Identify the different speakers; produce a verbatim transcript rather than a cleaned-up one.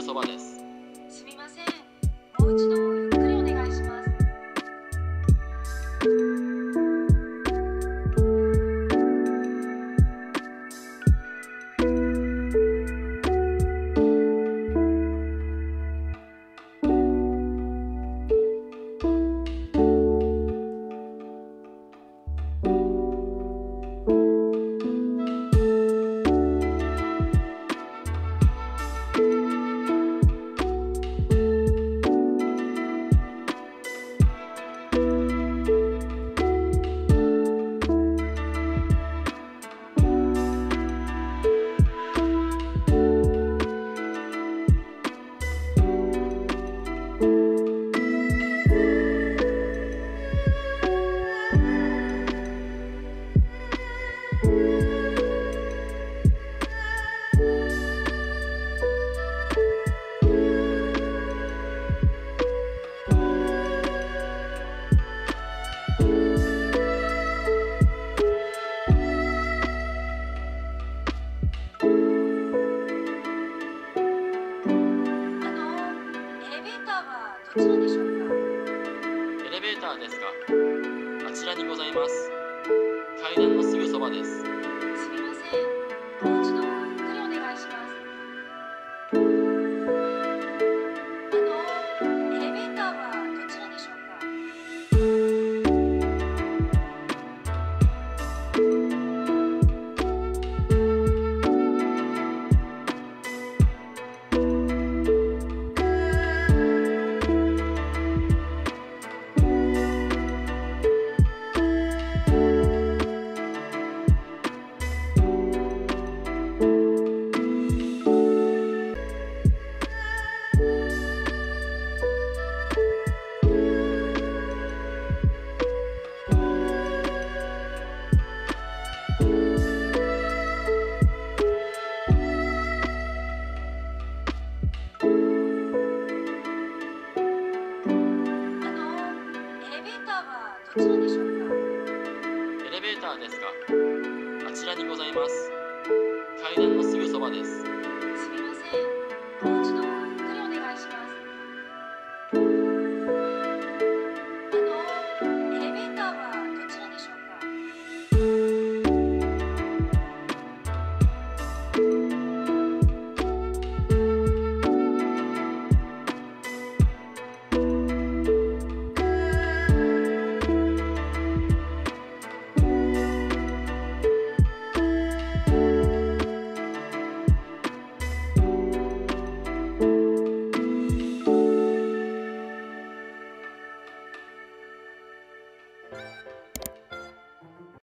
Speaker 1: そばです。
Speaker 2: すみません。もう一度ゆっくりお願いします。あの、エレベーターはどちらでしょうか？
Speaker 1: エレベーターですか。あちらにございます。階段のすぐそばです。
Speaker 2: すみません。もう一度ゆっくりお願いします。あの、エレベーターはどちらでしょうか？あの、エレベーターはどちらでしょうか？
Speaker 1: エレベーターですか。あちらにございます。階段のすぐそばです。
Speaker 2: すみません。もう一度ゆっくりお願いします。